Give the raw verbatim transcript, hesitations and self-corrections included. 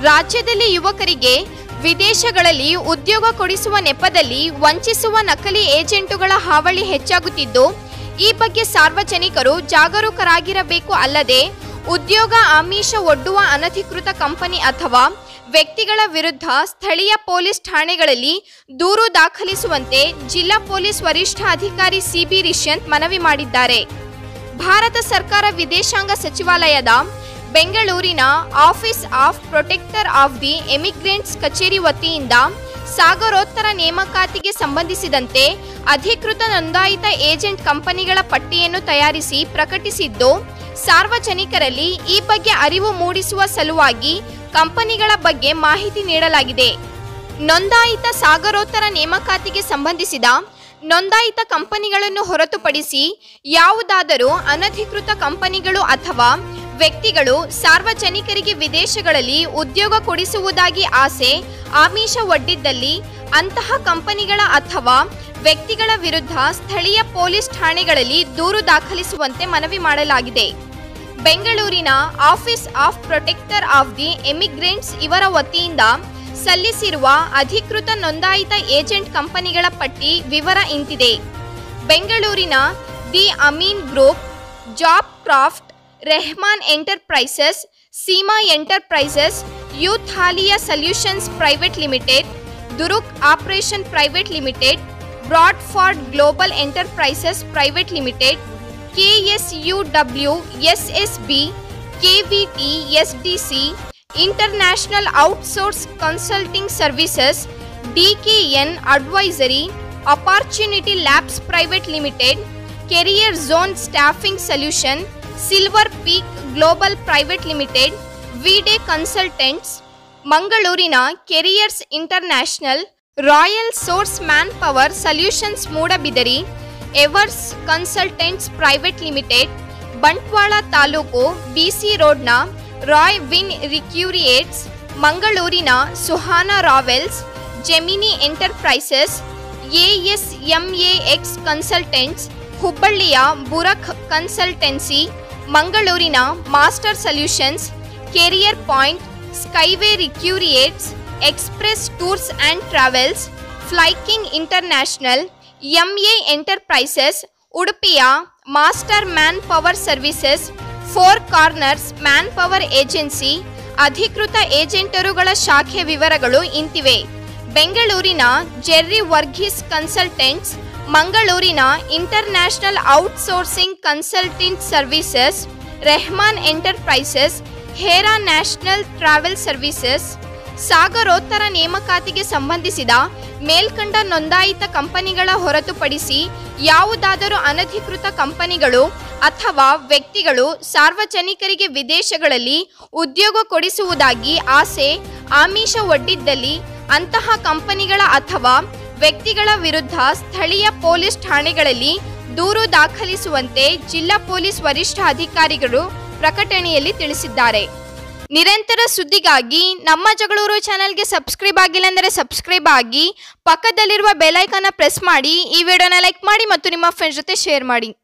ರಾಜ್ಯದಲ್ಲಿ ಯುವಕರಿಗೆ ವಿದೇಶಗಳಲ್ಲಿ ಉದ್ಯೋಗ ಕೊಡಿಸುವ ನೆಪದಲ್ಲಿ ವಂಚಿಸುವ ನಕಲಿ ಏಜೆಂಟುಗಳ ಹಾವಳಿ ಹೆಚ್ಚಾಗುತ್ತಿದ್ದು, ಈ ಬಗ್ಗೆ ಸಾರ್ವಜನಿಕರು ಜಾಗರೂಕರಾಗಿರಬೇಕು. ಅಲ್ಲದೆ ಉದ್ಯೋಗ ಆಮಿಷ ಒಡ್ಡುವ ಅನಧಿಕೃತ ಕಂಪನಿ ಅಥವಾ ವ್ಯಕ್ತಿಗಳ ವಿರುದ್ಧ ಸ್ಥಳೀಯ ಪೊಲೀಸ್ ಠಾಣೆಗಳಲ್ಲಿ ದೂರು ದಾಖಲಿಸುವಂತೆ ಜಿಲ್ಲಾ ಪೊಲೀಸ್ ವರಿಷ್ಠಾಧಿಕಾರಿ ಸಿಬಿ ರಿಷ್ಯಂತ್ ಮನವಿ ಮಾಡಿದ್ದಾರೆ. ಭಾರತ ಸರ್ಕಾರ ವಿದೇಶಾಂಗ ಸಚಿವಾಲಯದ ಬೆಂಗಳೂರಿನ office of protector of the emigrants ಕಚೇರಿ ವತಿಯಿಂದ ಸಾಗರೋತ್ತರ ನೇಮಕಾತಿಗೆ ಸಂಬಂಧಿಸಿದಂತೆ ಅಧಿಕೃತ ನೋಂದಾಯಿತ ಏಜೆಂಟ್ ಕಂಪನಿಗಳ ಪಟ್ಟಿಯನ್ನು ತಯಾರಿಸಿ ಪ್ರಕಟಿಸಿದ್ದು, ಸಾರ್ವಜನಿಕರಲ್ಲಿ ಈ ಬಗ್ಗೆ ಅರಿವು ಮೂಡಿಸುವ ಸಲುವಾಗಿ ಕಂಪನಿಗಳ ಬಗ್ಗೆ ಮಾಹಿತಿ ನೀಡಲಾಗಿದೆ. ನೋಂದಾಯಿತ ಸಾಗರೋತ್ತರ ನೇಮಕಾತಿಗೆ ಸಂಬಂಧಿಸಿದ ನೋಂದಾಯಿತ ಕಂಪನಿಗಳನ್ನು ಹೊರತುಪಡಿಸಿ ಯಾವುದಾದರೂ ಅನಧಿಕೃತ ಕಂಪನಿಗಳು ಅಥವಾ ವ್ಯಕ್ತಿಗಳು ಸಾರ್ವಜನಿಕರಿಗೆ ವಿದೇಶಗಳಲ್ಲಿ ಉದ್ಯೋಗ ಕೊಡಿಸುವುದಾಗಿ ಆಸೆ ಆಮಿಷ ಒಡ್ಡಿದ್ದಲ್ಲಿ ಅಂತಹ ಕಂಪನಿಗಳ ಅಥವಾ ವ್ಯಕ್ತಿಗಳ ವಿರುದ್ಧ ಸ್ಥಳೀಯ ಪೊಲೀಸ್ ಠಾಣೆಗಳಲ್ಲಿ ದೂರು ದಾಖಲಿಸುವಂತೆ ಮನವಿ ಮಾಡಲಾಗಿದೆ. ಬೆಂಗಳೂರಿನ office of protector of the emigrants ಇವರ ವತಿಯಿಂದ ಸಲ್ಲಿಸಿರುವ ಅಧಿಕೃತ ನೋಂದಾಯಿತ ಏಜೆಂಟ್ ಕಂಪನಿಗಳ ಪಟ್ಟಿ ವಿವರ ಇಂತಿದೆ. ಬೆಂಗಳೂರಿನ the Amin group, job craft, Rehman enterprises, Seema enterprises, youth ಹಾಲಿಯಾ ಸೊಲ್ಯೂಷನ್ಸ್ ಪ್ರೈವೇಟ್ ಲಿಮಿಟೆಡ್, ದುರುಕ್ operation private limited, Bradford global enterprises private limited, K S U W S S B, K V T S D C, international outsource consulting services, D K N advisory, opportunity labs private limited, career zone staffing solution, silver peak global private limited, ವಿಡೆ consultants, ಮಂಗಳೂರಿನ careers international, royal source man power solutions Moodabidri, ಎವರ್ಸ್ consultants private limited, Bantwal taluk B ರೋಡ್ನ ರಾಯ್ ವಿನ್ ರಿಕ್ಯೂರಿಯೇಟ್ಸ್, ಮಂಗಳೂರಿನ ಸುಹಾನಾ ರಾವೆಲ್ಸ್, Gemini enterprises, A S M A X consultants, ಹುಬ್ಬಳ್ಳಿಯ ಬುರಕ್ ಕನ್ಸಲ್ಟೆನ್ಸಿ, ಮಂಗಳೂರಿನ master solutions, career point, Skyway ರಿಕ್ಯೂರಿಯೇಟ್ಸ್, express tours and travels, Flyking international, M A enterprises, ಉಡುಪಿಯ master man power services, four corners man power agency ಅಧಿಕೃತ ಏಜೆಂಟರುಗಳ ಶಾಖೆ ವಿವರಗಳು ಇಂತಿವೆ. ಬೆಂಗಳೂರಿನ ಜೆರ್ರಿ ವರ್ಗೀಸ್ ಕನ್ಸಲ್ಟೆಂಟ್ಸ್, ಮಂಗಳೂರಿನ international outsourcing consultant services, Rehman enterprises, Hera national travel services. ಸಾಗರೋತ್ತರ ನೇಮಕಾತಿಗೆ ಸಂಬಂಧಿಸಿದ ಮೇಲ್ಕಂಡ ನೋಂದಾಯಿತ ಕಂಪನಿಗಳ ಹೊರತುಪಡಿಸಿ ಯಾವುದಾದರೂ ಅನಧಿಕೃತ ಕಂಪನಿಗಳು ಅಥವಾ ವ್ಯಕ್ತಿಗಳು ಸಾರ್ವಜನಿಕರಿಗೆ ವಿದೇಶಗಳಲ್ಲಿ ಉದ್ಯೋಗ ಕೊಡಿಸುವುದಾಗಿ ಆಸೆ ಆಮಿಷ ಒಡ್ಡಿದ್ದಲ್ಲಿ ಅಂತಹ ಕಂಪನಿಗಳ ಅಥವಾ ವ್ಯಕ್ತಿಗಳ ವಿರುದ್ಧ ಸ್ಥಳೀಯ ಪೊಲೀಸ್ ಠಾಣೆಗಳಲ್ಲಿ ದೂರು ದಾಖಲಿಸುವಂತೆ ಜಿಲ್ಲಾ ಪೊಲೀಸ್ ವರಿಷ್ಠಾಧಿಕಾರಿಗಳು ಪ್ರಕಟಣೆಯಲ್ಲಿ ತಿಳಿಸಿದ್ದಾರೆ. ನಿರಂತರ ಸುದ್ದಿಗಾಗಿ ನಮ್ಮ ಜಗಳೂರು ಚಾನೆಲ್ಗೆ ಸಬ್ಸ್ಕ್ರೈಬ್ ಆಗಿಲ್ಲ ಅಂದರೆ ಸಬ್ಸ್ಕ್ರೈಬ್ ಆಗಿ, ಪಕ್ಕದಲ್ಲಿರುವ ಬೆಲ್ ಐಕಾನ್ ಪ್ರೆಸ್ ಮಾಡಿ, ಈ ವಿಡಿಯೋನ ಲೈಕ್ ಮಾಡಿ ಮತ್ತು ನಿಮ್ಮ ಫ್ರೆಂಡ್ಸ್ ಜೊತೆ ಶೇರ್ ಮಾಡಿ.